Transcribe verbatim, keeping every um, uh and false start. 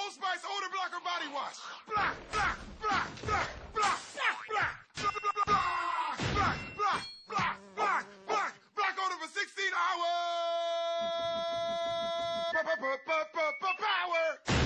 Old Spice odor blocker body wash. Black, black, black, black, black, black, black, black, black, black, black, black, black, black odor for sixteen hours. Power.